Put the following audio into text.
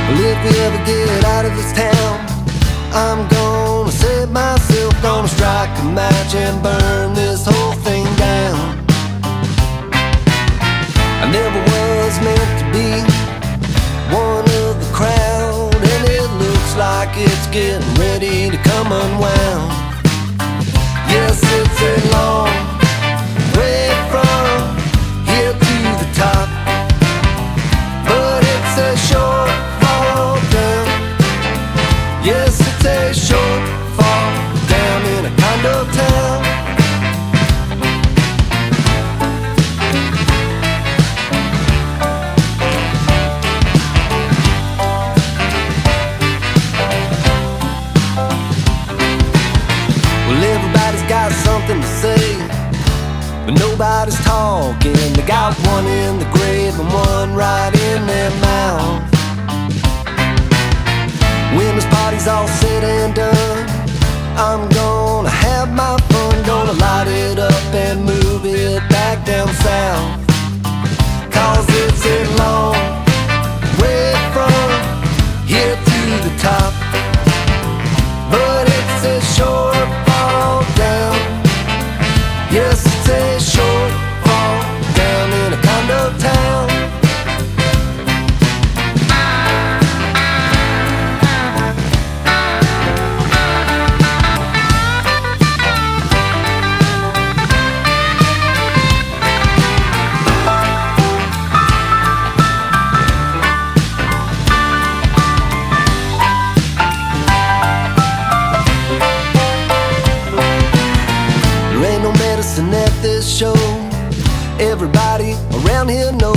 Well, if we ever get out of this town, I'm gonna save myself, gonna strike a match and burn this whole thing down. I never was meant to be one of the crowd, and it looks like it's getting ready to come unwound. Yes, it's a long way from here to the top, but it's a short fall down. Yes, it's a short fall down in a condo town. Well, everybody's got something to say, but nobody's talking. They got one in the grave and one right in their mouth. When this party's all said and done, I'm gonna have my fun, gonna light it up and move it back down south. 'Cause it's a long way from here to the top, but it's a short fall down. Yes, it's a short fall down in a condo town. There ain't no medicine at this show. Everybody around here knows